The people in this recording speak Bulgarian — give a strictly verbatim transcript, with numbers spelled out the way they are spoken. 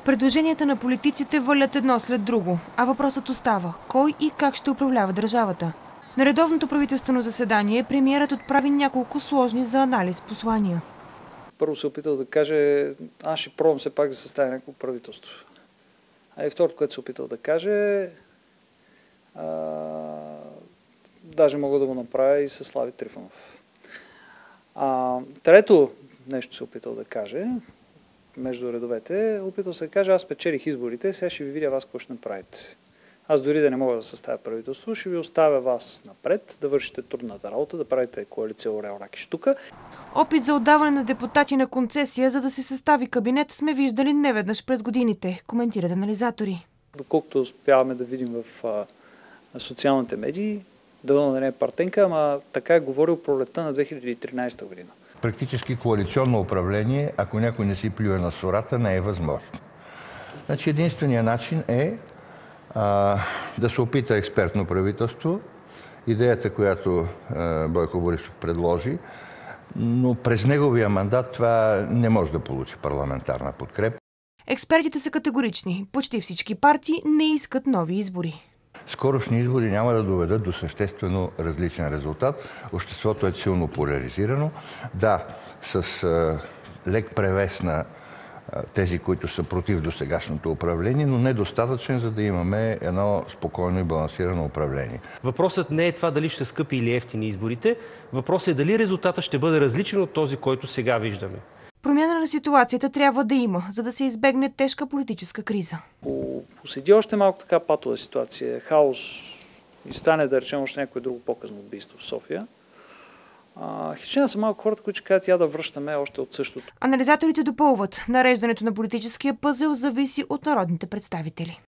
Предложенията на политиците валят едно след друго, а въпросът остава – кой и как ще управлява държавата? На редовното правителствено заседание премиерът отправи няколко сложни за анализ послания. Първо се опитал да каже, аз ще пробвам все пак да съставя някакво правителство. А и второто, което се опитал да каже, а, даже мога да го направя и с Слави Трифонов. А, трето нещо се опитал да каже, между редовете, опитал се да каже, аз печелих изборите, сега ще ви видя вас какво ще направите. Аз дори да не мога да съставя правителство, ще ви оставя вас напред, да вършите трудната работа, да правите коалиция Орел, Рак и Щука. Опит за отдаване на депутати на концесия, за да се състави кабинет, сме виждали неведнъж през годините, коментират анализатори. Доколкото успяваме да видим в а, социалните медии, дано да не е партенка, ама така е говорил пролетта на две хиляди и тринадесета година. Практически коалиционно управление, ако някой не си плюе на сората, не е възможно. Значи единственият начин е а, да се опита експертно правителство, идеята, която а, Бойко Борисов предложи, но през неговия мандат това не може да получи парламентарна подкрепа. Експертите са категорични. Почти всички партии не искат нови избори. Скорошни избори няма да доведат до съществено различен резултат. Обществото е силно поляризирано. Да, с а, лек превес на а, тези, които са против досегашното управление, но недостатъчен, за да имаме едно спокойно и балансирано управление. Въпросът не е това дали ще скъпи или ефтини изборите. Въпросът е дали резултатът ще бъде различен от този, който сега виждаме. Промяна на ситуацията трябва да има, за да се избегне тежка политическа криза. Поседи още малко така патова ситуация, хаос и стане, да речем, още някое друго по-късно убийство в София. Хичина са малко хората, които ще кажат, я да връщаме още от същото. Анализаторите допълват, нареждането на политическия пъзел зависи от народните представители.